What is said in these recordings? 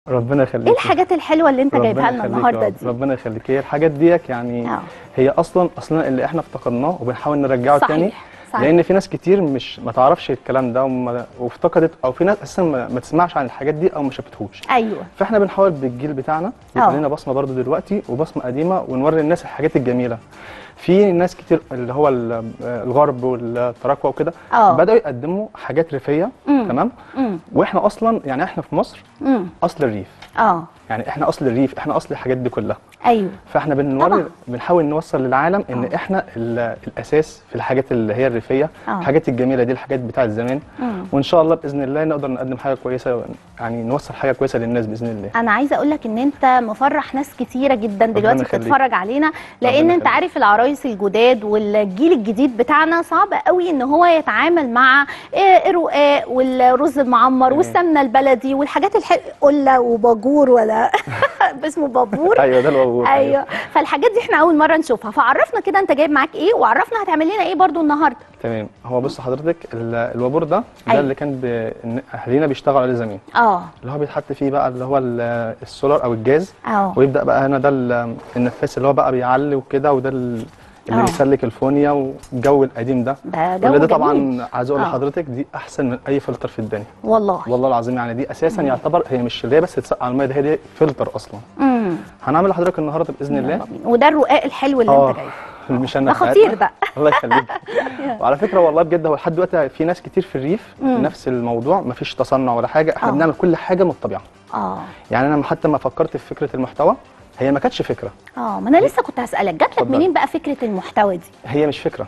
ربنا يخليكي. ايه الحاجات الحلوه اللي انت جايبها لنا النهارده دي؟ ربنا يخليكي. الحاجات ديت يعني هي اصلا اللي احنا افتقدناه وبنحاول نرجعه تاني. صحيح. لان في ناس كتير مش ما تعرفش الكلام ده وافتقدت، او في ناس اساسا ما تسمعش عن الحاجات دي او ما شافتهوش. ايوه. فاحنا بنحاول بالجيل بتاعنا يبقى لنا بصمه برضو دلوقتي وبصمه قديمه، ونوري الناس الحاجات الجميله. في ناس كتير اللي هو الغرب والتراكوة وكده بدأوا يقدموا حاجات ريفية. تمام. واحنا اصلا يعني احنا في مصر اصل الريف. يعني احنا اصل الريف، احنا اصل الحاجات دي كلها. ايوه. فاحنا بنحاول نوصل للعالم ان احنا الاساس في الحاجات اللي هي الريفيه، الحاجات الجميله دي، الحاجات بتاعت زمان. وان شاء الله باذن الله نقدر نقدم حاجه كويسه، يعني نوصل حاجه كويسه للناس باذن الله. انا عايزه اقول لك ان انت مفرح ناس كتيره جدا دلوقتي بتتفرج علينا، لان انت عارف العرايس الجداد والجيل الجديد بتاعنا صعب قوي ان هو يتعامل مع الرقاق والرز المعمر والسمنه البلدي والحاجات قله وباجور ولا اسمه بابور. ايوه ده البابور. ايوه. فالحاجات دي احنا اول مره نشوفها، فعرفنا كده انت جايب معاك ايه، وعرفنا هتعمل لنا ايه برضو النهارده. تمام. هو بص حضرتك، البابور ده اللي كان اهالينا بيشتغلوا عليه زمان. اللي هو بيتحط فيه بقى اللي هو السولار او الجاز. ويبدا بقى هنا ده النفاس اللي هو بقى بيعلي وكده، وده اللي بيسلك الفونيا والجو القديم ده. ده طبعا عايز اقول لحضرتك دي احسن من اي فلتر في الدنيا. والله العظيم. يعني دي اساسا يعتبر هي مش اللي هي بس تتسقع على الميه، ده هي دي فلتر اصلا. هنعمل لحضرتك النهارده باذن الله. وده الرقاق الحلو اللي انت جايبه. المشنة خطير ده. الله يخليك. وعلى فكره والله بجد هو لحد دلوقتي في ناس كتير في الريف نفس الموضوع، مفيش تصنع ولا حاجه، احنا بنعمل كل حاجه من الطبيعه. يعني انا حتى ما فكرت في فكره المحتوى، هي ما كانتش فكره. ما انا لسه كنت هسالك، جات لك منين بقى فكره المحتوى دي؟ هي مش فكره.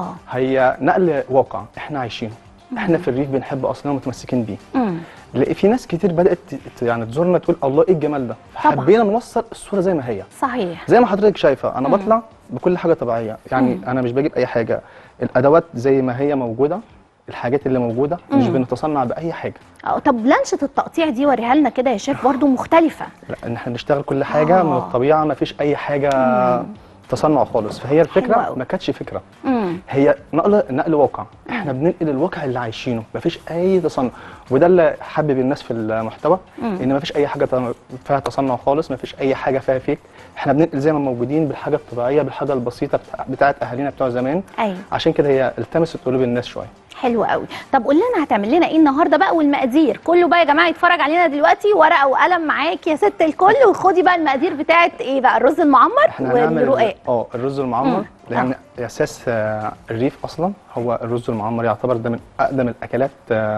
هي نقل واقع احنا عايشينه. احنا في الريف بنحب اصلا ومتمسكين بيه. لقي في ناس كتير بدات يعني تزورنا تقول الله ايه الجمال ده، فحبينا نوصل الصوره زي ما هي. صحيح. زي ما حضرتك شايفه انا بطلع بكل حاجه طبيعيه، يعني انا مش بجيب اي حاجه، الادوات زي ما هي موجوده، الحاجات اللي موجوده مش بنتصنع باي حاجه. طب لانشه التقطيع دي وريها لنا كده يا شيف برضو مختلفه. لا، ان احنا بنشتغل كل حاجه من الطبيعه، ما فيش اي حاجه تصنع خالص. فهي الفكره ما كانتش فكره، هي نقل واقع. احنا بننقل الواقع اللي عايشينه، ما فيش اي تصنع. وده اللي حبب الناس في المحتوى، ان ما فيش اي حاجه فيها تصنع خالص، ما فيش اي حاجه فيها فيك. احنا بننقل زي ما موجودين بالحاجه الطبيعيه، بالحاجه البسيطه بتاعت اهالينا بتوع زمان. أيوة. عشان كده هي التمست قلوب الناس شويه. حلو قوي. طب قول لنا هتعمل لنا ايه النهارده بقى، والمقادير كله بقى يا جماعه يتفرج علينا دلوقتي، ورقه وقلم معاك يا ست الكل، وخدي بقى المقادير بتاعت ايه بقى، الرز المعمر والرقاق. الرز المعمر لان اساس الريف اصلا هو الرز المعمر، يعتبر ده من اقدم الاكلات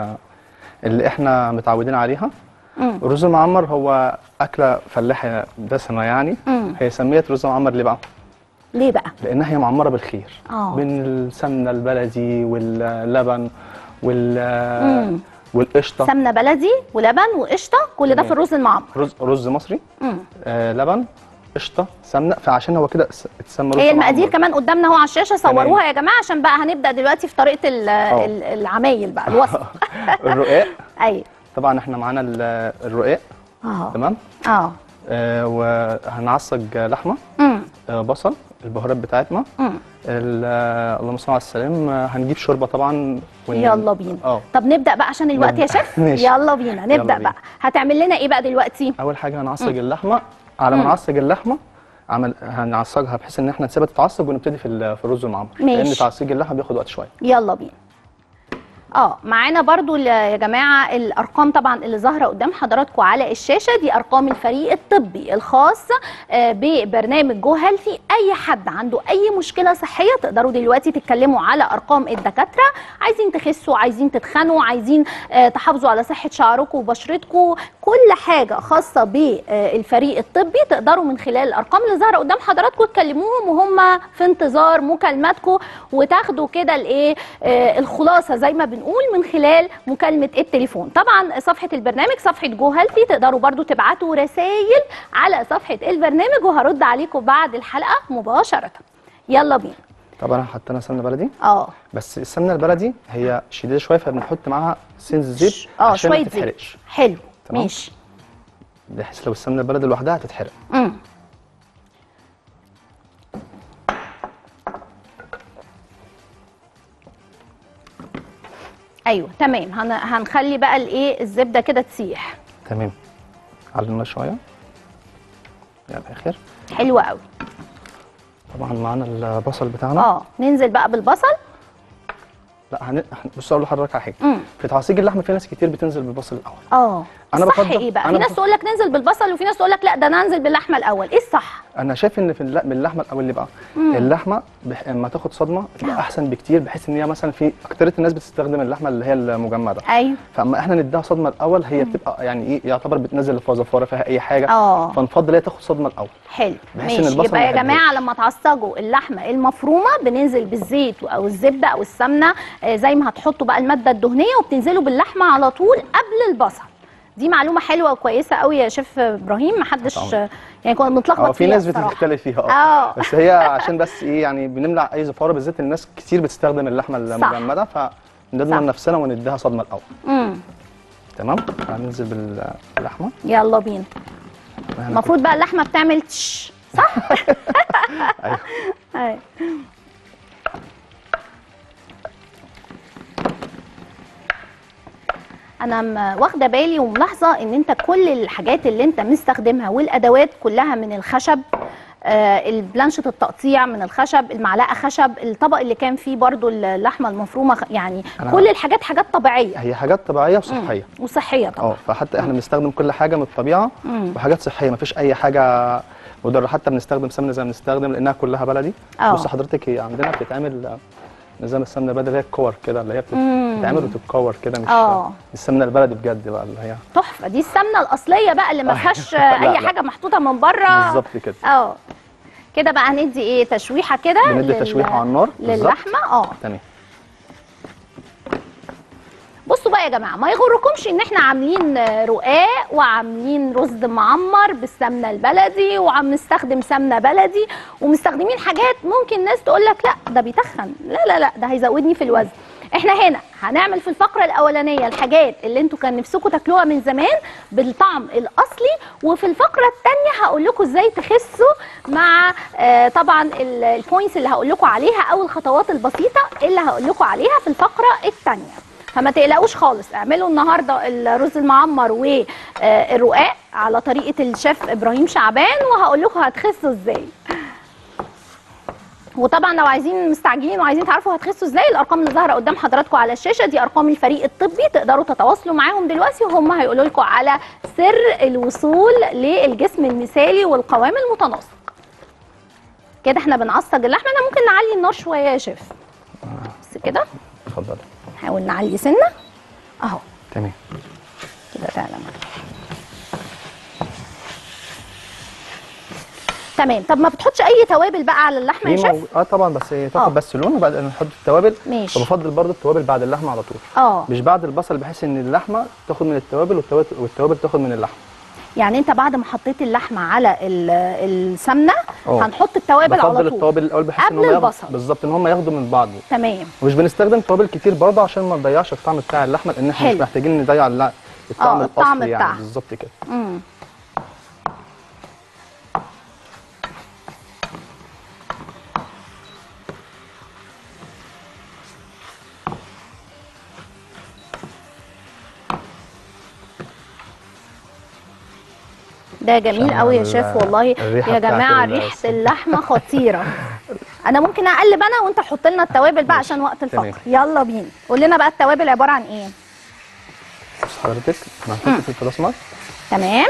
اللي احنا متعودين عليها. الرز المعمر هو اكله فلاحه دسمه يعني. هي سميت رز معمر ليه بقى؟ ليه بقى؟ لانها هي معمره بالخير. من السمنه البلدي واللبن والقشطه. سمنه بلدي ولبن وقشطه، كل ده في الرز المعمر. رز مصري. لبن، قشطه، سمنه، فعشان هو كده اتسمى رز. هي المقادير كمان قدامنا اهو على الشاشه، صوروها يا جماعه عشان بقى هنبدا دلوقتي في طريقه العمايل بقى، الوصف. الرقاق. ايوه. طبعا احنا معانا الرقاق. تمام. وهنعصج لحمه، بصل، البهارات بتاعتنا، اللهم صل على السلام. هنجيب شوربه طبعا يلا بينا. طب نبدا بقى عشان الوقت يا شيف. يلا بينا نبدا بقى. هتعمل لنا ايه بقى دلوقتي؟ اول حاجه هنعصج اللحمه. على ما نعصج اللحمه هنعصجها بحيث ان احنا نسيبها تتعصج ونبتدي في الرز المعمر، لان تعصيج اللحمه بياخد وقت شويه. يلا بينا. معانا برضو يا جماعه الارقام طبعا اللي ظاهره قدام حضراتكم على الشاشه، دي ارقام الفريق الطبي الخاص ببرنامج جو هيلثي. اي حد عنده اي مشكله صحيه تقدروا دلوقتي تتكلموا على ارقام الدكاتره. عايزين تخسوا، عايزين تتخنوا، عايزين تحافظوا على صحه شعركم وبشرتكم، كل حاجه خاصه بالفريق الطبي تقدروا من خلال الارقام اللي ظاهره قدام حضراتكم تكلموهم، وهم في انتظار مكالماتكم، وتاخدوا كده الايه الخلاصه زي ما بنقول من خلال مكالمه التليفون. طبعا صفحه البرنامج صفحه جو هيلثي، تقدروا برضو تبعتوا رسائل على صفحه البرنامج وهرد عليكم بعد الحلقه مباشره. يلا بينا. طبعا حطينا سمنه بلدي. بس السمنه البلدي هي شديده شويه، فبنحط معاها سنز زيت عشان ما تتحرقش. حلو. ماشي. بحيث لو السمنه البلدي لوحدها هتتحرق. ايوه تمام. هنخلي بقى الايه الزبده كده تسيح. تمام. على النار شويه على الاخر. حلو قوي. طبعا معانا البصل بتاعنا. ننزل بقى بالبصل. لا بص اقول لحضرتك على حاجه. في تعصيج اللحمه في ناس كتير بتنزل بالبصل الاول. انا الصح ايه بقى؟ في ناس تقول لك ننزل بالبصل وفي ناس تقول لك لا ده انا انزل باللحمه الاول، ايه الصح؟ انا شايف ان باللحمه الاول اللي بقى اللحمه لما تاخد صدمه تبقى احسن بكتير، بحيث ان هي مثلا في اكتريه الناس بتستخدم اللحمه اللي هي المجمده. ايوه. فاما احنا نديها صدمه الاول هي بتبقى يعني ايه يعتبر بتنزل الفزفاره فيها اي حاجه. فنفضل هي تاخد صدمه الاول. حلو ماشي. يبقى يا جماعه لما تعصجوا اللحمه المفرومه بننزل بالزيت او الزبده او السمنه زي ما هتحطوا بقى الماده الدهنيه، وبتنزلوا باللحمه على طول قبل البصل. دي معلومه حلوه وكويسه قوي يا شيف ابراهيم، محدش يعني كنا بنتلخبط فيها. في ناس بتختلف فيها بس هي عشان بس ايه يعني بنمنع اي زفاره، بالذات الناس كتير بتستخدم اللحمه المجمده، فنضمن نفسنا ونديها صدمه الاول. تمام. هننزل باللحمه. يلا بينا. المفروض بقى اللحمه بتعمل تش صح؟ ايوه ايوه. انا واخده بالي وملاحظه ان انت كل الحاجات اللي انت مستخدمها والادوات كلها من الخشب، البلانشة التقطيع من الخشب، المعلقه خشب، الطبق اللي كان فيه برضو اللحمه المفرومه، يعني كل الحاجات حاجات طبيعيه. هي حاجات طبيعيه وصحيه. وصحيه طبعا. فحتى احنا بنستخدم كل حاجه من الطبيعه وحاجات صحيه، مفيش اي حاجه مضره. حتى بنستخدم سمنه زي ما بنستخدم لانها كلها بلدي. بص حضرتك هي عندنا بتتعمل نظام السمنه البلدي اللي هي الكور كده، اللي هي بتتعمل وتتكور كده، مش السمنه البلدي بجد بقى اللي هي تحفه. دي السمنه الاصليه بقى اللي ما فيهاش اي حاجه محطوطه من بره. بالظبط كده. كده بقى هندي ايه تشويحه كده، بندي تشويحه على النار للحمه. تمام. بصوا بقى يا جماعه، ما يغركمش ان احنا عاملين رقاق وعاملين رز معمر بالسمنه البلدي وعم نستخدم سمنه بلدي ومستخدمين حاجات ممكن ناس تقول لك لا ده بيتخن، لا لا لا ده هيزودني في الوزن. احنا هنا هنعمل في الفقره الاولانيه الحاجات اللي انتوا كان نفسكم تاكلوها من زمان بالطعم الاصلي، وفي الفقره الثانيه هقول لكم ازاي تخسوا مع طبعا البوينتس اللي هقول لكم عليها او الخطوات البسيطه اللي هقول لكم عليها في الفقره الثانيه. فما تقلقوش خالص، اعملوا النهارده الرز المعمر والرقاق على طريقه الشيف ابراهيم شعبان، وهقول لكم هتخسوا ازاي. وطبعا لو عايزين مستعجلين وعايزين تعرفوا هتخسوا ازاي، الارقام اللي ظاهره قدام حضراتكم على الشاشه دي ارقام الفريق الطبي، تقدروا تتواصلوا معاهم دلوقتي وهم هيقولوا لكم على سر الوصول للجسم المثالي والقوام المتناسق. كده احنا بنعصج اللحمه. انا ممكن نعلي النار شويه يا شيف بس كده. اتفضل. نحاول نعلي سنه اهو. تمام كده تعالى. تمام. طب ما بتحطش اي توابل بقى على اللحمه يا شيف؟ طبعا، بس تاخد بس لون وبعدين نحط التوابل. ماشي. وبفضل برضو التوابل بعد اللحمه على طول. مش بعد البصل، بحيث ان اللحمه تاخد من التوابل والتوابل تاخد من اللحمه. يعني انت بعد ما حطيت اللحمه على السمنه هنحط التوابل على طول. بفضل التوابل الاول بحيث ان هم بالظبط ان هم ياخدوا من بعض. تمام. ومش بنستخدم توابل كتير برضه عشان ما نضيعش الطعم بتاع اللحمه، لان احنا مش محتاجين نضيع الطعم الاصلي يعني. بالظبط كده. ده جميل قوي يا شيف والله يا جماعه. ريحه اللحمه خطيره. انا ممكن اقلب انا وانت حط لنا التوابل بقى عشان وقت الفقر. يلا بينا. قول لنا بقى التوابل عباره عن ايه؟ بص حضرتك انا هحط فلفل اسمر. تمام.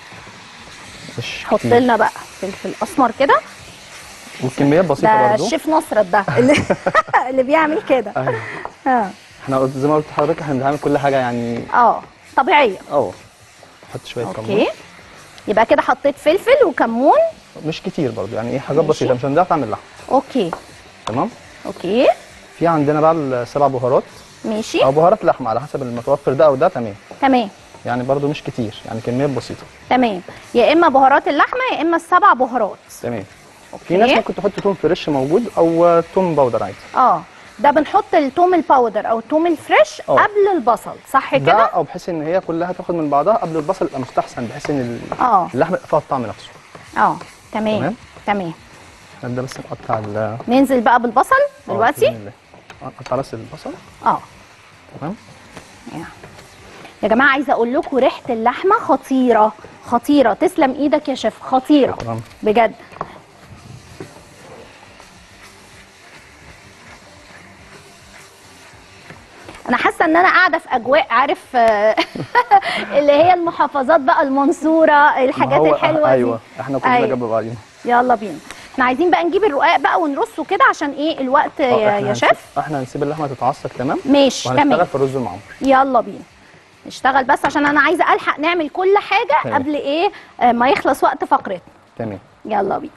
حط لنا بقى فلفل اسمر كده والكميات بسيطه برضه. ده الشيف نصرت ده اللي بيعمل كده. ايوه. احنا زي ما قلت لحضرتك احنا بنعمل كل حاجه يعني طبيعيه. حط شويه كمون. اوكي. يبقى كده حطيت فلفل وكمون مش كتير برضه، يعني ايه حاجات بسيطه مش هنضيع طعم اللحمه. اوكي. تمام. اوكي. في عندنا بقى السبع بهارات. ماشي. او بهارات لحمه على حسب المتوفر ده او ده. تمام. يعني برضه مش كتير، يعني كميات بسيطه. تمام. يا اما بهارات اللحمه يا اما السبع بهارات. تمام. في ناس ممكن تحط توم فريش موجود او توم باودر عادي. ده بنحط التوم الباودر او التوم الفريش قبل البصل صح كده؟ ده او بحيث ان هي كلها تاخد من بعضها قبل البصل يبقى مستحسن، بحيث ان اللحمه يبقى فيها الطعم نفسه. تمام. نبدا بس نقطع ننزل بقى بالبصل دلوقتي. نقطع راس البصل. تمام. يا جماعه عايزه اقول لكم ريحه اللحمه خطيره خطيره. تسلم ايدك يا شيف، خطيره شكرا. بجد. انا حاسه ان انا قاعده في اجواء، عارف اللي هي المحافظات بقى، المنصوره، الحاجات الحلوه دي. ايوه احنا كلنا جنب بعضينا. يلا بينا. احنا عايزين بقى نجيب الرقاق بقى ونرصه كده عشان ايه الوقت يا شيف. احنا هنسيب اللحمه تتعصق تمام. ماشي تمام. وهنشتغل في الرز المعمر. يلا بينا نشتغل، بس عشان انا عايزه الحق نعمل كل حاجه تمام. قبل ايه ما يخلص وقت فقرتنا. تمام. يلا بينا.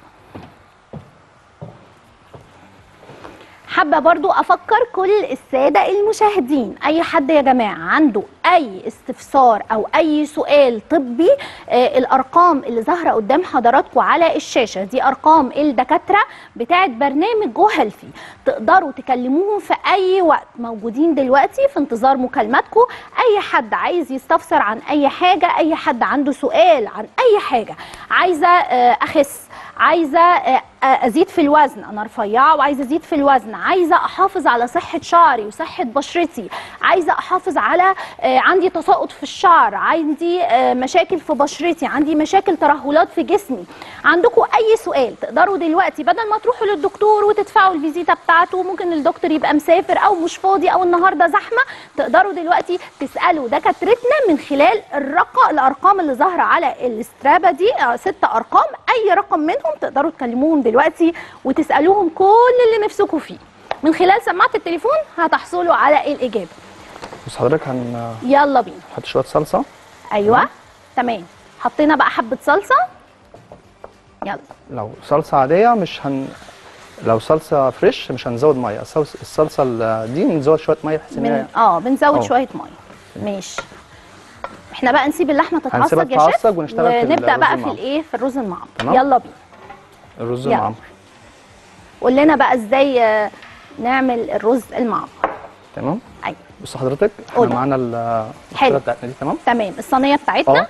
حابه برضو افكر كل الساده المشاهدين، اي حد يا جماعه عنده اي استفسار او اي سؤال طبي، الارقام اللي ظاهره قدام حضراتكم على الشاشه دي ارقام الدكاتره بتاعه برنامج جو هيلثي، تقدروا تكلموهم في اي وقت، موجودين دلوقتي في انتظار مكالماتكم. اي حد عايز يستفسر عن اي حاجه، اي حد عنده سؤال عن اي حاجه، عايزه اخس، عايزه ازيد في الوزن، انا رفيعه وعايزه ازيد في الوزن، عايزه احافظ على صحه شعري وصحه بشرتي، عايزه احافظ على عندي تساقط في الشعر، عندي مشاكل في بشرتي، عندي مشاكل ترهلات في جسمي، عندكم اي سؤال تقدروا دلوقتي بدل ما تروحوا للدكتور وتدفعوا الفيزيتا بتاعته، ممكن الدكتور يبقى مسافر او مش فاضي او النهارده زحمه، تقدروا دلوقتي تسالوا دكاترتنا من خلال الارقام اللي ظاهره على الاسترابه دي، 6 ارقام، اي رقم منهم تقدروا تكلموهم دلوقتي وتسالوهم كل اللي نفسكم فيه. من خلال سماعه التليفون هتحصلوا على الاجابه. بس حضرتك يلا بينا نحط شويه صلصه. ايوه تمام. حطينا بقى حبه صلصه. يلا. لو صلصه عاديه لو صلصه فريش مش هنزود ميه، الصلصه دي بنزود شويه ميه بحيث ان بنزود شويه ميه. ماشي. احنا بقى نسيب اللحمه تتعصج يا شيف ونبدا بقى في الرز المعمر. يلا بينا. الرز المعمر. قول لنا بقى ازاي نعمل الرز المعمر. تمام. ايوه. بص حضرتك احنا معانا الصينيه بتاعتنا دي. تمام. الصينيه بتاعتنا.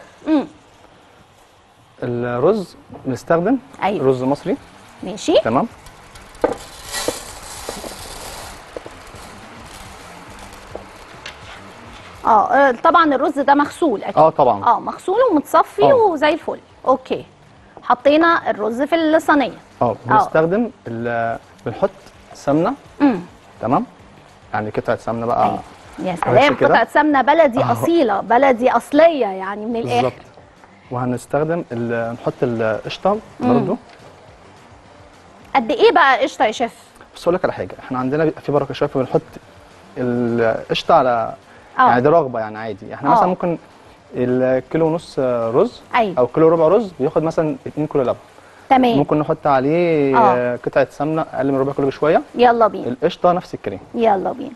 الرز بنستخدم رز مصري. ماشي. تمام. طبعا الرز ده مغسول اكيد. طبعا. مغسول ومتصفي وزي الفل. اوكي. حطينا الرز في الصينيه. بنستخدم بنحط سمنه. تمام. يعني قطعه سمنه بقى. أيوة. يا سلام، قطعه سمنه بلدي اصيله، بلدي اصليه يعني من الاخر. بالظبط. وهنستخدم نحط القشطه برضو. قد ايه بقى قشطه يا شيف؟ بس اقول لك على حاجه، احنا عندنا بيبقى في بركه شويه فبنحط القشطه على يعني دي رغبه يعني عادي. احنا مثلا ممكن الكيلو ونص رز. أيوة. او كيلو ربع رز بياخد مثلا 2 كيلو لبن. تمام. ممكن نحط عليه قطعه سمنه اقل من ربع كيلو بشويه. يلا بينا. القشطه نفس الكلام. يلا بينا.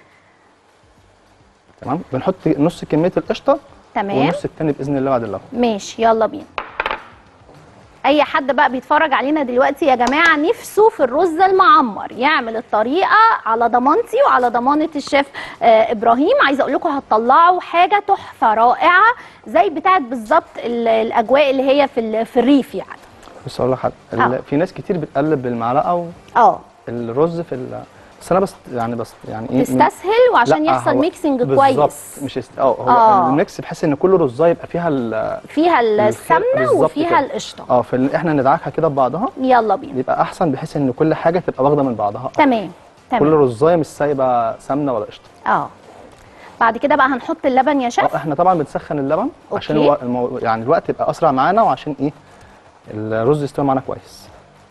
تمام. بنحط نص كميه القشطه. تمام. والنص الثاني باذن الله بعد اللبن. ماشي. يلا بينا. اي حد بقى بيتفرج علينا دلوقتي يا جماعه نفسه في الرز المعمر يعمل الطريقه على ضمانتي وعلى ضمانه الشيف ابراهيم، عايزه اقول لكم هتطلعوا حاجه تحفه رائعه زي بتاعت بالظبط الاجواء اللي هي في الريف يعني. بص اقول لك حاجه، في ناس كتير بتقلب بالمعلقه الرز بس انا يعني ايه تستسهل وعشان يحصل ميكسنج كويس. بالظبط. مش هو الميكس بحيث ان كل رزايه يبقى فيها السمنه وفيها القشطه. احنا ندعكها كده ببعضها. يلا بينا. يبقى احسن بحيث ان كل حاجه تبقى واخده من بعضها. تمام. كل رزايه مش سايبه سمنه ولا قشطه. بعد كده بقى هنحط اللبن يا شيف. احنا طبعا بنسخن اللبن عشان يعني الوقت يبقى اسرع معانا وعشان ايه الرز يستوي معانا كويس.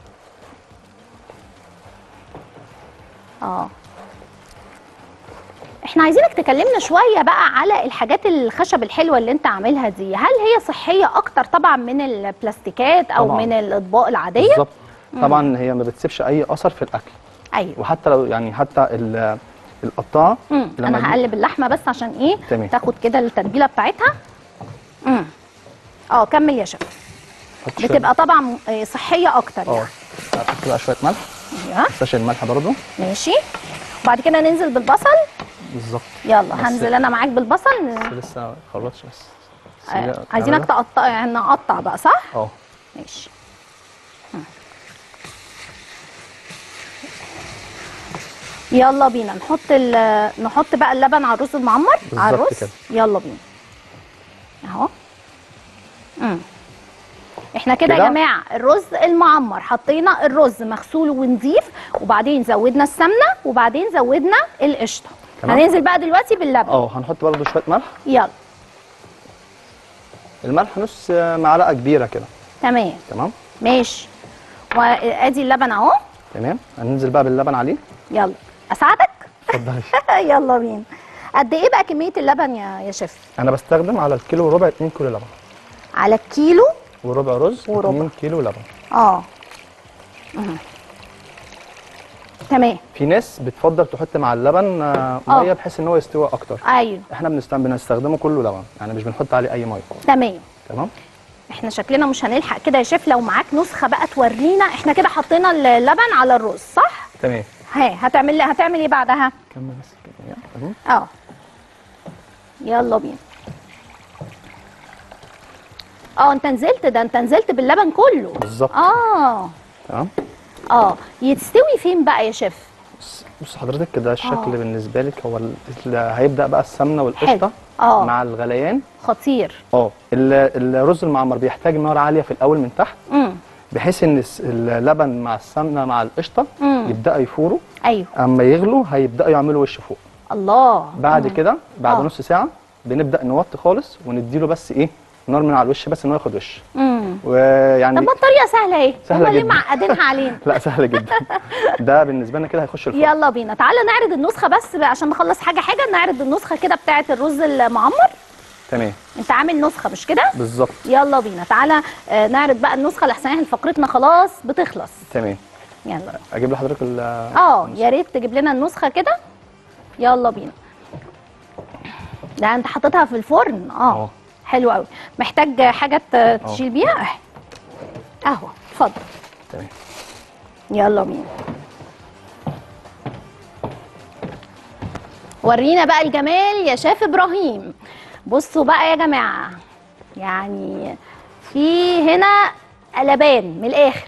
احنا عايزينك تكلمنا شويه بقى على الحاجات الخشب الحلوه اللي انت عاملها دي، هل هي صحيه اكتر طبعا من البلاستيكات او طبعاً من الاطباق العاديه؟ بالظبط. طبعا هي ما بتسيبش اي اثر في الاكل. ايوه. وحتى لو يعني حتى القطاعه انا هقلب اللحمه بس عشان ايه تمام. تاخد كده التتبيله بتاعتها. كمل يا شيف. بتبقى طبعا صحيه اكتر يعني. هحط بقى شويه ملح. ايوه. ما الملح برضو. ماشي. وبعد كده ننزل بالبصل. بالظبط. يلا هنزل انا معاك بالبصل. لسه ما خلصتش بس. عايزينك تقطع يعني نقطع بقى صح؟ ماشي. يلا بينا نحط بقى اللبن على الرز المعمر على الرز كده. يلا بينا اهو. احنا كده يا جماعه الرز المعمر حطينا الرز مغسول ونضيف، وبعدين زودنا السمنه، وبعدين زودنا القشطه. هننزل بقى دلوقتي باللبن. هنحط برضو شويه ملح. يلا. الملح نص معلقه كبيره كده. تمام ماشي. وادي اللبن اهو. تمام. هننزل بقى باللبن عليه. يلا اساعدك. اتفضلي. يلا بينا. قد ايه بقى كميه اللبن يا شيف؟ انا بستخدم على الكيلو وربع 2 كيلو لبن. على الكيلو وربع رز 2 كيلو لبن. تمام. في ناس بتفضل تحط مع اللبن ميه بحيث ان هو يستوي اكتر. ايوه. احنا بنستخدمه كله لبن، يعني مش بنحط عليه اي ميه. تمام. احنا شكلنا مش هنلحق كده يا شيف، لو معاك نسخه بقى تورينا. احنا كده حطينا اللبن على الرز صح؟ تمام. هتعمل ايه بعدها؟ كمل بس كده. يلا بينا. انت نزلت باللبن كله. بالظبط. تمام. يتستوي فين بقى يا شيف؟ بص حضرتك كده الشكل بالنسبه لك هو هيبدا بقى السمنه والقشطه مع الغليان. خطير. الرز المعمر بيحتاج نار عاليه في الاول من تحت، بحيث ان اللبن مع السمنه مع القشطه يبداوا يفوروا. ايوه. اما يغلوا هيبداوا يعملوا وش فوق. الله. بعد كده بعد نص ساعه بنبدا نوطي خالص ونديله بس نار من على الوش بس ان هو ياخد وش. ويعني طب ما الطريقه سهله اهي. سهله ليه معقدينها علينا؟ لا سهله جدا. ده بالنسبه لنا كده هيخش الفرن. يلا بينا. تعالى نعرض النسخه بس عشان نخلص حاجه نعرض النسخه كده بتاعه الرز المعمر. تمام. انت عامل نسخه مش كده؟ بالظبط. يلا بينا. تعالى نعرض بقى النسخه لحسن احنا فقرتنا خلاص بتخلص. تمام. يلا اجيب لحضرتك يا ريت تجيب لنا النسخه كده. يلا بينا. ده انت حاططها في الفرن. حلو قوي. محتاج حاجه تشيل بيها اهو. اتفضل. تمام. يلا بينا. ورينا بقى الجمال يا شيف ابراهيم. بصوا بقى يا جماعه، يعني في هنا قلبان من الاخر.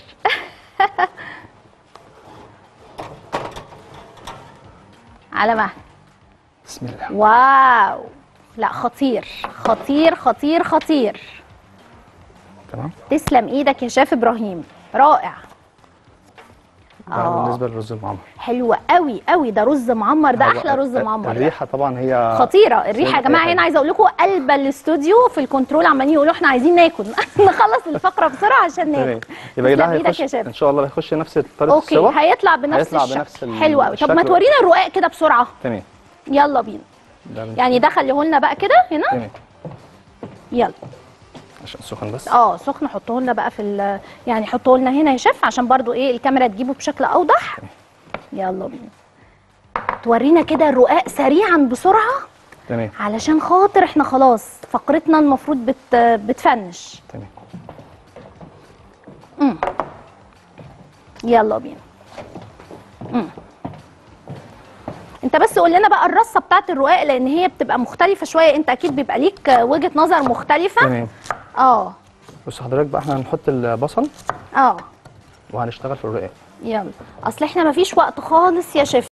على مهل. بسم الله. واو. لا خطير خطير خطير خطير. تمام. تسلم ايدك يا شيف ابراهيم. رائع. بالنسبه للرز المعمر حلو قوي قوي. ده رز معمر، ده احلى رز معمر. الريحه طبعا هي خطيره. الريحه يا جماعه هنا عايزه اقول لكم قلب الاستوديو في الكنترول عمالين يقولوا احنا عايزين ناكل. نخلص الفقره بسرعه عشان ناكل. يبقى ده هيخش ان شاء الله هيخش نفس طريقه السوا. اوكي. هيطلع بنفس الشكل. حلو قوي. طب ما تورينا الرقاق كده بسرعه. تمام. يلا بينا. يعني ده خليه لنا بقى كده هنا. تمام. يلا عشان سخن بس. سخن. حطه لنا بقى في يعني حطه لنا هنا يا شيف عشان برضو الكاميرا تجيبه بشكل اوضح. يلا بينا. تورينا كده الرقاق سريعا بسرعه. تمام. علشان خاطر احنا خلاص فقرتنا المفروض بتفنش. تمام. يلا بينا. انت بس قول لنا بقى الرصه بتاعت الرقاق لان هي بتبقى مختلفه شويه. انت اكيد بيبقى ليك وجهه نظر مختلفه. تمام. بص حضرتك بقى احنا هنحط البصل. وهنشتغل في الرقاق. يلا. اصل احنا مفيش وقت خالص يا شيف.